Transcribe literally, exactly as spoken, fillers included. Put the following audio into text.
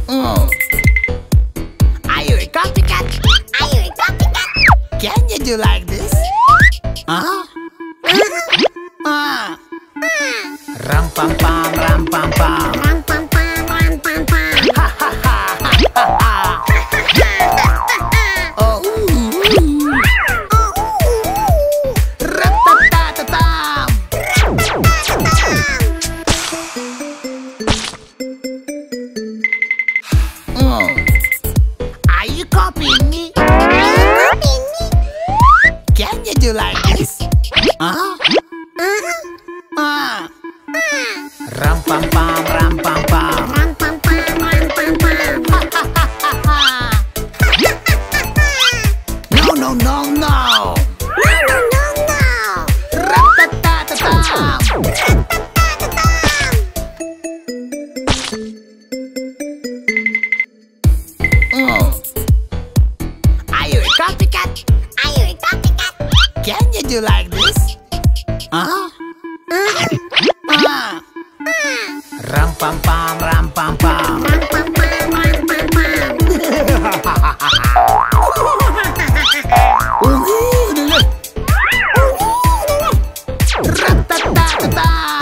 Oh. Are you a copycat? Are you a copycat? Can you do like this? Huh? Ah. Ram pam pam, ram pam pam. Ram pam pam, ram pam pam. Ha ha ha ha ha ha. Oh. Rat-ta-ta-ta-tam. Oh. Are you copying me? Are you copying me? Can you do like this? Huh? Ah. Ram pam pam, ram pam pam. Ram pam pam, ram pam pam. No no no no. No, no, no, no. Rat-ta-ta-ta-tam. Oh. Are you a copycat? Are you a copycat? Can you do like this? Huh? Ah. Ram pam pam, ram pam pam. Ram pam pam, ram pam pam. Rat-ta-ta-ta-tam.